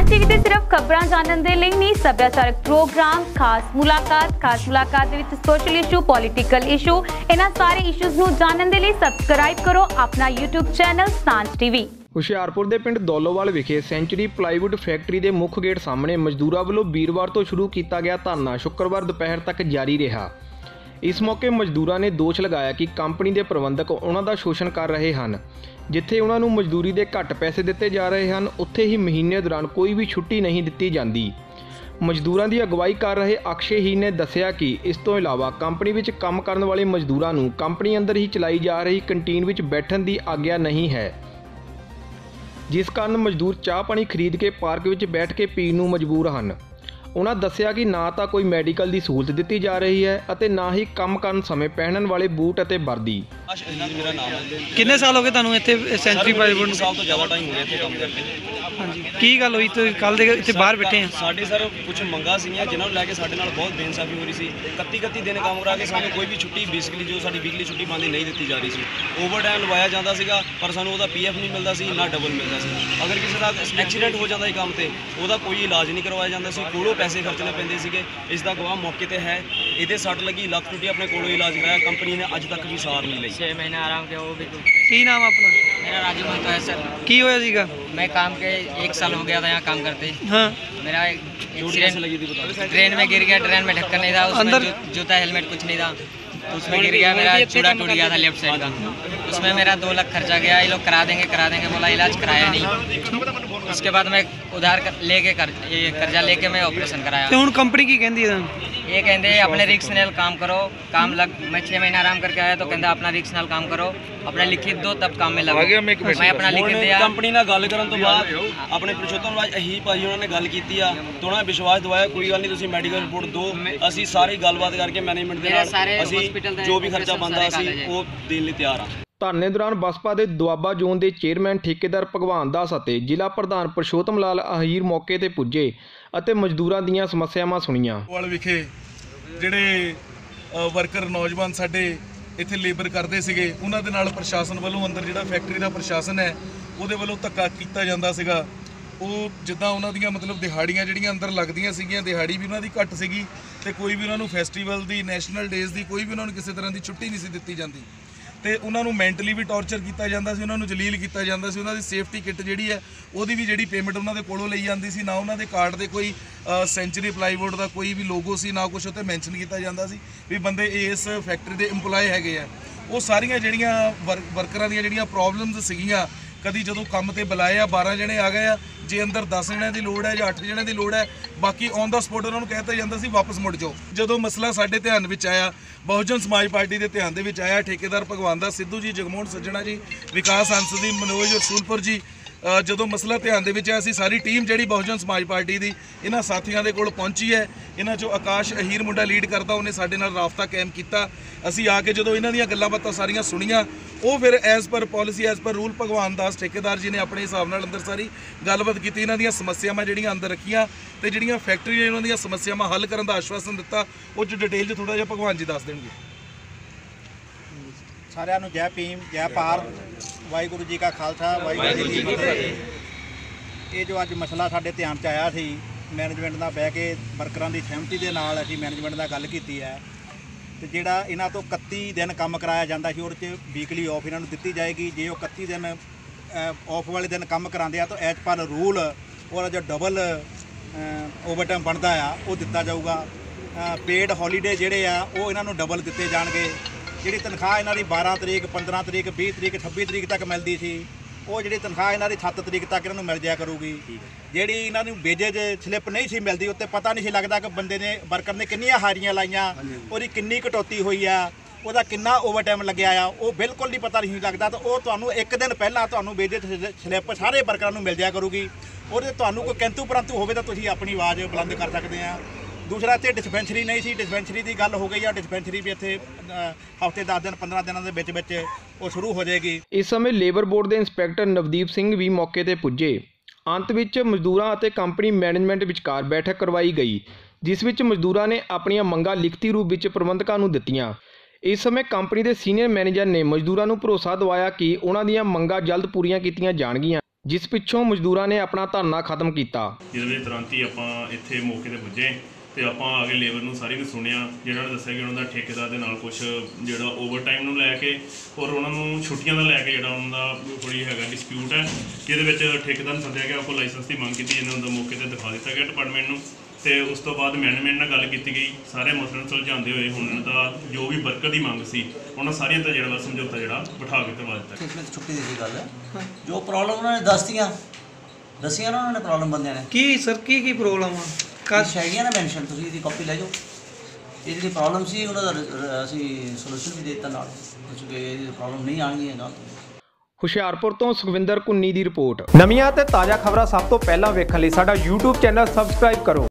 सांझ टीवी ते सिर्फ खबरां जानने दे लई नहीं, सभ्याचारक प्रोग्राम, खास मुलाकात दे विच सोशल इशू, पॉलिटिकल इशू, इन्हां सारे इशूज़ नूं जानने दे लई सबसक्राइब करो अपना YouTube channel Sanjh TV. Hoshiarpur ਦੇ ਪਿੰਡ ਦੌਲੋਵਾਲ ਵਿਖੇ ਸੈਂਚੁਰੀ ਪਲਾਈਵੁੱਡ ਫੈਕਟਰੀ ਦੇ ਮੁੱਖ ਗੇਟ ਸਾਹਮਣੇ ਮਜ਼ਦੂਰਾਂ ਵੱਲੋਂ ਵੀਰਵਾਰ ਤੋਂ ਸ਼ੁਰੂ ਕੀਤਾ ਗਿਆ ਧਰਨਾ ਸ਼ੁੱਕਰਵਾਰ ਦੁਪਹਿਰ ਤੱਕ ਜਾਰੀ ਰਿਹਾ। ਇਸ ਮੌਕੇ ਮਜ਼ਦੂਰਾਂ ਨੇ ਦੋਸ਼ ਲਗਾਇਆ ਕਿ ਕੰਪਨੀ ਦੇ ਪ੍ਰਬੰਧਕ ਉਹਨਾਂ ਦਾ ਸ਼ੋਸ਼ਣ ਕਰ ਰਹੇ ਹਨ। ਜਿੱਥੇ ਉਹਨਾਂ ਨੂੰ ਮਜ਼ਦੂਰੀ ਦੇ ਘੱਟ ਪੈਸੇ ਦਿੱਤੇ ਜਾ ਰਹੇ ਹਨ, ਉੱਥੇ ਹੀ ਮਹੀਨੇ ਦੌਰਾਨ ਕੋਈ ਵੀ ਛੁੱਟੀ ਨਹੀਂ ਦਿੱਤੀ ਜਾਂਦੀ। ਮਜ਼ਦੂਰਾਂ ਦੀ ਅਗਵਾਈ ਕਰ ਰਹੇ ਅਕਸ਼ੇ ਨੇ ਦੱਸਿਆ ਕਿ ਇਸ ਤੋਂ ਇਲਾਵਾ ਕੰਪਨੀ ਵਿੱਚ ਕੰਮ ਕਰਨ ਵਾਲੇ ਮਜ਼ਦੂਰਾਂ ਨੂੰ ਕੰਪਨੀ ਅੰਦਰ ਹੀ ਚਲਾਈ ਜਾ ਰਹੀ ਕੰਟੀਨ ਵਿੱਚ ਬੈਠਣ ਦੀ ਆਗਿਆ ਨਹੀਂ ਹੈ, ਜਿਸ ਕਾਰਨ ਮਜ਼ਦੂਰ ਚਾਹ ਪਾਣੀ ਖਰੀਦ ਕੇ ਪਾਰਕ ਵਿੱਚ ਬੈਠ ਕੇ ਪੀਣ ਨੂੰ ਮਜਬੂਰ ਹਨ। ਉਹਨਾਂ ਦੱਸਿਆ ਕਿ ਨਾ ਤਾਂ ਕੋਈ ਮੈਡੀਕਲ ਦੀ ਸਹੂਲਤ ਦਿੱਤੀ ਜਾ ਰਹੀ ਹੈ ਅਤੇ ਨਾ ਹੀ ਕੰਮ ਕਰਨ ਸਮੇਂ ਪਹਿਨਣ ਵਾਲੇ ਬੂਟ ਅਤੇ ਵਰਦੀ। ਮੇਰਾ ਨਾਮ ਹੈ। ਕਿੰਨੇ ਸਾਲ ਹੋ ਗਏ ਤੁਹਾਨੂੰ ਇੱਥੇ ਸੈਂਚੁਰੀ ਪਲਾਈਵੁੱਡ ਨੂੰ? ਸਾਲ ਤੋਂ ਜ਼ਿਆਦਾ ਟਾਈਮ ਹੋ ਗਿਆ ਇੱਥੇ ਕੰਮ ਕਰਦੇ। ਹਾਂਜੀ, ਕੀ ਗੱਲ ਹੋਈ? ਤੁਸੀਂ ਕੱਲ ਦੇ ਇੱਥੇ ਬਾਹਰ ਬੈਠੇ ਆ। ਸਾਡੇ ਸਰ ਕੁਝ ਮੰਗਾਂ ਸੀਗੀਆਂ ਜਿਨ੍ਹਾਂ ਨੂੰ ਲੈ ਕੇ ਸਾਡੇ ਨਾਲ ਬਹੁਤ ਬੇਇਨਸਾਫੀ ਹੋ ਰਹੀ ਸੀ। 31 ਦਿਨ ਕੰਮ ਕਰਾ ਕੇ ਸਾਨੂੰ ਕੋਈ ਵੀ ਛੁੱਟੀ ਬੇਸਿਕਲੀ ਜੋ ਸਾਡੀ ਵੀਕਲੀ ਛੁੱਟੀ ਬੰਦੀ ਨਹੀਂ ਦਿੱਤੀ ਜਾ ਰਹੀ ਸੀ। ਓਵਰ ਟਾਈਮ ਲਵਾਇਆ ਜਾਂਦਾ ਸੀਗਾ ਪਰ ਸਾਨੂੰ ਉਹਦਾ ਪੀਐਫ ਨਹੀਂ ਮਿਲਦਾ ਸੀ, ਨਾ ਡਬਲ ਮਿਲਦਾ ਸੀ। ਅਗਰ ਕਿਸੇ ਦਾ ਐਕਸੀਡੈਂਟ ਹੋ ਜਾਂਦਾ ਸੀ ਕੰਮ ਤੇ ਉਹਦਾ ਕੋਈ ਇਲਾਜ ਨਹੀਂ ਕਰਵਾਇਆ ਜਾਂਦਾ ਸੀ, ਕੋਲੋਂ ਪੈਸੇ ਖਰਚਣੇ ਪੈਂਦੇ ਸੀਗੇ। ਇਸ ਦਾ ਗਵਾਹ ਮੌਕੇ ਤੇ ਹੈ। ਇਹਦੇ ਸੱਟ ਲੱਗੀ, ਲੱਖ ਟੁੱਟੀ, ਆਪਣੇ ਕੋਲੋਂ ਇਲਾਜ ਕਰਾਇਆ। ਕੰਪਨੀ ਨੇ ਅੱਜ ਤੱਕ ਵੀ ਸਾਰ ਨਹੀਂ ਲਈ। 6 महीने आराम किया वो भी। ਕੀ ਨਾਮ ਆਪਣਾ? मेरा राजू महतो है सर। ਕੀ ਹੋਇਆ ਸੀਗਾ? मैं काम के 1 साल हो गया था यहाँ काम करते। हाँ, मेरा एक्सीडेंट लगी थी बता। ट्रेन में गिर गया, ट्रेन में ढक्कन नहीं था, अंदर उसमें जूता हेलमेट कुछ नहीं था, तो उसमें गिर गया, मेरा चूड़ा टूट गया था लेफ्ट साइड का। उसमें मेरा 2 लाख खर्चा गया। ये लोग करा देंगे बोला, इलाज कराया नहीं। उसके बाद मैं उधार लेके कर्जा लेके मैं ऑपरेशन कराया। ਤੇ ਹੁਣ ਕੰਪਨੀ ਕੀ ਕਹਿੰਦੀ ਹੈ? ये कहते अपने रिक्स नाल काम करो, काम लग। मैं 6 महीना आराम करके आया तो कहता अपना रिक्स नाल काम करो, अपना लिखित दो तब काम में लगो। मैं अपना लिखित दिया। ਕੰਪਨੀ ਨਾਲ ਗੱਲ ਕਰਨ ਤੋਂ ਬਾਅਦ ਆਪਣੇ ਪ੍ਰਸ਼ੋਤਮ ਰਾਜ ਅਹੀਰ ਭਾਜੀ ਉਹਨਾਂ ਨੇ ਗੱਲ ਕੀਤੀ ਆ ਤੇ ਉਹਨਾਂ ਨੇ ਵਿਸ਼ਵਾਸ ਦਿਵਾਇਆ ਕੋਈ ਗੱਲ ਨਹੀਂ, ਤੁਸੀਂ ਮੈਡੀਕਲ ਰਿਪੋਰਟ ਦਿਓ। ਅਸੀਂ ਸਾਰੀ ਗੱਲਬਾਤ ਕਰਕੇ ਮੈਨੇਜਮੈਂਟ ਦੇ ਨਾਲ ਅਸੀਂ ਜੋ ਵੀ ਖਰਚਾ ਬਣਦਾ ਅਸੀਂ ਉਹ ਦੇਣ ਲਈ ਤਿਆਰ ਆ। ਧਰਨੇ ਦੌਰਾਨ ਬਸਪਾ ਦੇ ਦੁਆਬਾ ਜ਼ੋਨ ਦੇ ਚੇਅਰਮੈਨ ਠੇਕੇਦਾਰ ਭਗਵਾਨ ਦਾਸ ਅਤੇ ਜ਼ਿਲ੍ਹਾ ਪ੍ਰਧਾਨ ਪਰਸ਼ੋਤਮ ਲਾਲ ਅਹੀਰ ਮੌਕੇ ਤੇ ਪੁੱਜੇ ਅਤੇ ਮਜ਼ਦੂਰਾਂ ਦੀਆਂ ਸਮੱਸਿਆਵਾਂ ਸੁਣੀਆਂ। ਵਾਲ ਵਿਖੇ ਜਿਹੜੇ ਵਰਕਰ ਨੌਜਵਾਨ ਸਾਡੇ ਇੱਥੇ ਲੇਬਰ ਕਰਦੇ ਸੀਗੇ ਉਹਨਾਂ ਦੇ ਨਾਲ ਪ੍ਰਸ਼ਾਸਨ ਵੱਲੋਂ ਅੰਦਰ ਜਿਹੜਾ ਫੈਕਟਰੀ ਦਾ ਪ੍ਰਸ਼ਾਸਨ ਹੈ ਉਹਦੇ ਵੱਲੋਂ ਧੱਕਾ ਕੀਤਾ ਜਾਂਦਾ ਸੀਗਾ। ਉਹ ਜਿੱਦਾਂ ਉਹਨਾਂ ਦੀਆਂ ਮਤਲਬ ਦਿਹਾੜੀਆਂ ਜਿਹੜੀਆਂ ਅੰਦਰ ਲੱਗਦੀਆਂ ਸੀਗੀਆਂ, ਦਿਹਾੜੀ ਵੀ ਉਹਨਾਂ ਦੀ ਘੱਟ ਸੀਗੀ ਤੇ ਕੋਈ ਵੀ ਉਹਨਾਂ ਨੂੰ ਫੈਸਟੀਵਲ ਦੀ, ਨੈਸ਼ਨਲ ਡੇਜ਼ ਦੀ ਕੋਈ ਵੀ ਉਹਨਾਂ ਨੂੰ ਕਿਸੇ ਤਰ੍ਹਾਂ ਦੀ ਛੁੱਟੀ ਨਹੀਂ ਸੀ ਦਿੱਤੀ ਜਾਂਦੀ ਤੇ ਉਹਨਾਂ ਨੂੰ ਮੈਂਟਲੀ ਵੀ ਟੌਰਚਰ ਕੀਤਾ ਜਾਂਦਾ ਸੀ, ਉਹਨਾਂ ਨੂੰ ਜਲੀਲ ਕੀਤਾ ਜਾਂਦਾ ਸੀ। ਉਹਨਾਂ ਦੀ ਸੇਫਟੀ ਕਿੱਟ ਜਿਹੜੀ ਹੈ ਉਹਦੀ ਵੀ ਜਿਹੜੀ ਪੇਮੈਂਟ ਉਹਨਾਂ ਦੇ ਕੋਲੋਂ ਲਈ ਜਾਂਦੀ ਸੀ। ਨਾ ਉਹਨਾਂ ਦੇ ਕਾਰਡ ਦੇ ਕੋਈ ਸੈਂਚੁਰੀ ਪਲਾਈਵੁੱਡ ਦਾ ਕੋਈ ਵੀ ਲੋਗੋ ਸੀ, ਨਾ ਕੁਛ ਉੱਤੇ ਮੈਂਸ਼ਨ ਕੀਤਾ ਜਾਂਦਾ ਸੀ ਵੀ ਬੰਦੇ ਇਸ ਫੈਕਟਰੀ ਦੇ EMPLOYE ਹੈਗੇ ਆ। ਉਹ ਸਾਰੀਆਂ ਜਿਹੜੀਆਂ ਵਰਕਰਾਂ ਦੀਆਂ ਜਿਹੜੀਆਂ ਪ੍ਰੋਬਲਮਸ ਸੀਗੀਆਂ, ਕਦੀ ਜਦੋਂ ਕੰਮ ਤੇ ਬੁਲਾਏ ਆ 12 ਜਣੇ ਆ ਗਏ ਆ, ਜੇ ਅੰਦਰ 10 ਜਣਿਆਂ ਦੀ ਲੋੜ ਹੈ ਜਾਂ 8 ਜਣਿਆਂ ਦੀ ਲੋੜ ਹੈ, ਬਾਕੀ ਔਨ ਦਾ ਸਪੋਟ ਉਹਨਾਂ ਨੂੰ ਕਹਿਤਾ ਜਾਂਦਾ ਸੀ ਵਾਪਸ ਮੁੜ ਜਾਓ। ਜਦੋਂ ਮਸਲਾ ਸਾਡੇ ਧਿਆਨ ਵਿੱਚ ਆਇਆ, ਬਹੁਜਨ ਸਮਾਜ ਪਾਰਟੀ ਦੇ ਧਿਆਨ ਦੇ ਵਿੱਚ ਆਇਆ, ਠੇਕੇਦਾਰ ਭਗਵਾਨ ਦਾਸ ਸਿੱਧੂ ਜੀ, ਜਗਮੋਹਨ ਸੱਜਣਾ ਜੀ, ਵਿਕਾਸ ਹੰਸ ਦੀ, ਮਨੋਜ ਰਸੂਲਪੁਰ ਜੀ, ਜਦੋਂ ਮਸਲਾ ਧਿਆਨ ਦੇ ਵਿੱਚ ਆਇਆ, ਅਸੀਂ ਸਾਰੀ ਟੀਮ ਜਿਹੜੀ ਬਹੁਜਨ ਸਮਾਜ ਪਾਰਟੀ ਦੀ ਇਹਨਾਂ ਸਾਥੀਆਂ ਦੇ ਕੋਲ ਪਹੁੰਚੀ ਹੈ। ਇਹਨਾਂ 'ਚੋਂ ਆਕਾਸ਼ ਅਹੀਰ ਮੁੰਡਾ ਲੀਡ ਕਰਦਾ, ਉਹਨੇ ਸਾਡੇ ਨਾਲ ਰਾਬਤਾ ਕਾਇਮ ਕੀਤਾ। ਅਸੀਂ ਆ ਕੇ ਜਦੋਂ ਇਹਨਾਂ ਦੀਆਂ ਗੱਲਾਂ ਬਾਤਾਂ ਸਾਰੀਆਂ ਸੁਣੀਆਂ, ਉਹ ਫਿਰ as per policy, as per rule ਭਗਵਾਨ ਦਾਸ ਠੇਕੇਦਾਰ ਜੀ ਨੇ ਆਪਣੇ ਹਿਸਾਬ ਨਾਲ ਅੰਦਰ ਸਾਰੀ ਗੱਲਬਾਤ ਕੀਤੀ, ਇਹਨਾਂ ਦੀਆਂ ਸਮੱਸਿਆਵਾਂ ਜਿਹੜੀਆਂ ਅੰਦਰ ਰੱਖੀਆਂ ਤੇ ਜਿਹੜੀਆਂ ਫੈਕਟਰੀ ਨੇ ਉਹਨਾਂ ਦੀਆਂ ਸਮੱਸਿਆਵਾਂ ਹੱਲ ਕਰਨ ਦਾ ਆਸ਼ਵਾਸਨ ਦਿੱਤਾ। ਉਹ 'ਚ ਡਿਟੇਲ 'ਚ ਥੋੜ੍ਹਾ ਜਿਹਾ ਭਗਵਾਨ ਜੀ ਦੱਸ ਦੇਣਗੇ। ਸਾਰਿਆਂ ਨੂੰ ਜੈ ਭੀਮ, ਜੈ ਭਾਰਤ, ਵਾਹਿਗੁਰੂ ਜੀ ਕਾ ਖਾਲਸਾ, ਵਾਹਿਗੁਰੂ ਜੀ ਕੀ ਫਤਿਹ। ਇਹ ਜੋ ਅੱਜ ਮਸਲਾ ਸਾਡੇ ਧਿਆਨ 'ਚ ਆਇਆ ਸੀ, ਮੈਨੇਜਮੈਂਟ ਨਾਲ ਬਹਿ ਕੇ ਵਰਕਰਾਂ ਦੀ ਸਹਿਮਤੀ ਦੇ ਨਾਲ ਅਸੀਂ ਮੈਨੇਜਮੈਂਟ ਨਾਲ ਗੱਲ ਕੀਤੀ ਹੈ ਤੇ ਜਿਹੜਾ ਇਹਨਾਂ ਤੋਂ 31 ਦਿਨ ਕੰਮ ਕਰਾਇਆ ਜਾਂਦਾ ਸੀ ਉਹਦੇ 'ਚ ਵੀਕਲੀ ਆਫ ਇਹਨਾਂ ਨੂੰ ਦਿੱਤੀ ਜਾਏਗੀ। ਜੇ ਉਹ 31 ਦਿਨ ਆਫ ਵਾਲੇ ਦਿਨ ਕੰਮ ਕਰਾਉਂਦੇ ਆ ਤਾਂ ਐਜ਼ ਪਰ ਰੂਲ ਉਹਦਾ ਜੋ ਡਬਲ ਓਵਰਟਾਈਮ ਬਣਦਾ ਆ ਉਹ ਦਿੱਤਾ ਜਾਊਗਾ। ਪੇਡ ਹੌਲੀਡੇ ਜਿਹੜੇ ਆ ਉਹ ਇਹਨਾਂ ਨੂੰ ਡਬਲ ਦਿੱਤੇ ਜਾਣਗੇ। ਜਿਹੜੀ ਤਨਖਾਹ ਇਹਨਾਂ ਦੀ 12 ਤਰੀਕ, 15 ਤਰੀਕ, 20 ਤਰੀਕ, 26 ਤਰੀਕ ਤੱਕ ਮਿਲਦੀ ਸੀ, ਉਹ ਜਿਹੜੀ ਤਨਖਾਹ ਇਹਨਾਂ ਦੀ 7 ਤਰੀਕ ਤੱਕ ਇਹਨਾਂ ਨੂੰ ਮਿਲ ਜਾਇਆ ਕਰੂਗੀ। ਜਿਹੜੀ ਇਹਨਾਂ ਨੂੰ ਵੇਜੇਜ ਸਲਿੱਪ ਨਹੀਂ ਸੀ ਮਿਲਦੀ, ਉੱਤੇ ਪਤਾ ਨਹੀਂ ਸੀ ਲੱਗਦਾ ਕਿ ਬੰਦੇ ਨੇ, ਵਰਕਰ ਨੇ ਕਿੰਨੀਆਂ ਹਾਜ਼ਰੀਆਂ ਲਾਈਆਂ, ਉਹਦੀ ਕਿੰਨੀ ਕਟੌਤੀ ਹੋਈ ਆ, ਉਹਦਾ ਕਿੰਨਾ ਓਵਰਟਾਈਮ ਲੱਗਿਆ ਆ, ਉਹ ਬਿਲਕੁਲ ਨਹੀਂ ਪਤਾ ਨਹੀਂ ਲੱਗਦਾ। ਤਾਂ ਉਹ ਤੁਹਾਨੂੰ 1 ਦਿਨ ਪਹਿਲਾਂ ਤੁਹਾਨੂੰ ਵੇਜੇਜ ਸਲਿੱਪ ਸਾਰੇ ਵਰਕਰਾਂ ਨੂੰ ਮਿਲ ਜਾਇਆ ਕਰੂਗੀ। ਉਹਦੇ ਤੁਹਾਨੂੰ ਕੋਈ ਕਿੰਤੂ ਪਰੰਤੂ ਹੋਵੇ ਤਾਂ ਤੁਸੀਂ ਆਪਣੀ ਆਵਾਜ਼ ਬੁਲੰਦ ਕਰ ਸਕਦੇ ਆ। ਦੂਸਰਾ ਇੱਥੇ ਡਿਸਪੈਂਸਰੀ ਨਹੀਂ ਸੀ, ਡਿਸਪੈਂਸਰੀ ਦੀ ਗੱਲ ਹੋ ਗਈ ਆ। ਡਿਸਪੈਂਸਰੀ ਵੀ ਇੱਥੇ ਹਫ਼ਤੇ 10 ਦਿਨ 15 ਦਿਨਾਂ ਦੇ ਵਿੱਚ ਉਹ ਸ਼ੁਰੂ ਹੋ ਜਾਏਗੀ। ਇਸ ਸਮੇਂ ਲੇਬਰ ਬੋਰਡ ਦੇ ਇੰਸਪੈਕਟਰ ਨਵਦੀਪ ਸਿੰਘ ਵੀ ਮੌਕੇ ਤੇ ਪੁੱਜੇ। ਅੰਤ ਵਿੱਚ ਮਜ਼ਦੂਰਾਂ ਅਤੇ ਕੰਪਨੀ ਮੈਨੇਜਮੈਂਟ ਵਿਚਕਾਰ ਬੈਠਕ ਕਰਵਾਈ ਗਈ, ਜਿਸ ਵਿੱਚ ਮਜ਼ਦੂਰਾਂ ਨੇ ਆਪਣੀਆਂ ਮੰਗਾਂ ਲਿਖਤੀ ਰੂਪ ਵਿੱਚ ਪ੍ਰਬੰਧਕਾਂ ਨੂੰ ਦਿੱਤੀਆਂ। ਇਸ ਸਮੇਂ ਕੰਪਨੀ ਦੇ ਸੀਨੀਅਰ ਮੈਨੇਜਰ ਨੇ ਮਜ਼ਦੂਰਾਂ ਨੂੰ ਭਰੋਸਾ ਦਿਵਾਇਆ ਕਿ ਉਹਨਾਂ ਦੀਆਂ ਮੰਗਾਂ ਜਲਦ ਪੂਰੀਆਂ ਕੀਤੀਆਂ ਜਾਣਗੀਆਂ। ਜਿਸ ਪਿੱਛੋਂ ਮਜ਼ਦੂਰਾਂ ਨੇ ਆਪਣਾ ਧਰਨਾ ਖਤਮ ਕੀਤਾ। ਜਿਹਦੇ ਵਿੱਚ ਤੁਰੰਤ ਹੀ ਆਪਾਂ ਇੱਥੇ ਮੌਕੇ ਤੇ ਪੁੱਜੇ ਤੇ ਆਪਾਂ ਆ ਕੇ ਲੇਬਰ ਨੂੰ ਸਾਰੀ ਨੂੰ ਸੁਣਿਆ, ਜਿਹਨਾਂ ਨੇ ਦੱਸਿਆ ਕਿ ਉਹਨਾਂ ਦਾ ਠੇਕੇਦਾਰ ਦੇ ਨਾਲ ਕੁਝ ਜਿਹੜਾ ਓਵਰ ਟਾਈਮ ਨੂੰ ਲੈ ਕੇ ਔਰ ਉਹਨਾਂ ਨੂੰ ਛੁੱਟੀਆਂ ਦਾ ਲੈ ਕੇ ਜਿਹੜਾ ਉਹਨਾਂ ਦਾ ਥੋੜ੍ਹੀ ਹੈਗਾ ਡਿਸਪਿਊਟ ਹੈ, ਜਿਹਦੇ ਵਿੱਚ ਠੇਕੇਦਾਰ ਨੂੰ ਸੱਦਿਆ ਗਿਆ, ਉਹ ਕੋਲ ਲਾਇਸੈਂਸ ਦੀ ਮੰਗ ਕੀਤੀ, ਜਿਹਨਾਂ ਦਾ ਮੌਕੇ ਤੇ ਦਿਖਾ ਦਿੱਤਾ ਗਿਆ ਡਿਪਾਰਟਮੈਂਟ ਨੂੰ। ਤੇ ਉਸ ਤੋਂ ਬਾਅਦ ਮੈਨੇਜਮੈਂਟ ਨਾਲ ਗੱਲ ਕੀਤੀ ਗਈ, ਸਾਰੇ ਮਸਲੇ ਨੂੰ ਸੁਲਝਾਉਂਦੇ ਹੋਏ ਹੁਣ ਇਹਨਾਂ ਦਾ ਜੋ ਵੀ ਵਰਕਰ ਦੀ ਮੰਗ ਸੀ ਉਹਨਾਂ ਸਾਰੀਆਂ ਦਾ ਜਿਹੜਾ ਸਮਝੌਤਾ ਜਿਹੜਾ ਬਿਠਾ ਕੇ ਕਰਵਾ ਦਿੱਤਾ। इसमें तो छुट्टी दी गल है जो प्रॉब्लम उन्होंने दसिया ना उन्होंने प्रॉब्लम बंदे ने ਕੀ ਸਰ ਕੀ ਪ੍ਰੋਬਲਮ ਆ ਕੁਛ ਹੈਗੀਆਂ ਨਾ ਮੈਂਸ਼ਨ, ਤੁਸੀਂ ਇਹਦੀ ਕਾਪੀ ਲੈ ਜਾਓ। ਇਹ ਜਿਹੜੀ ਪ੍ਰੋਬਲਮ ਸੀ ਉਹਨਾਂ ਦਾ ਅਸੀਂ ਸੋਲੂਸ਼ਨ ਵੀ ਦੇ ਦਿੱਤਾ ਨਾਲ, ਕੁਝ ਇਹ ਪ੍ਰੋਬਲਮ ਨਹੀਂ ਆਉਣਗੀਆਂ ਨਾਲ। ਹੁਸ਼ਿਆਰਪੁਰ ਤੋਂ ਸੁਖਵਿੰਦਰ ਕੁੰਨੀ ਦੀ ਰਿਪੋਰਟ। ਨਵੀਆਂ ਤੇ ਤਾਜ਼ਾ ਖਬਰਾਂ ਸਭ ਤੋਂ ਪਹਿਲਾਂ ਵੇਖਣ ਲਈ ਸਾਡਾ YouTube ਚੈਨਲ ਸਬਸਕ੍ਰਾਈਬ ਕਰੋ।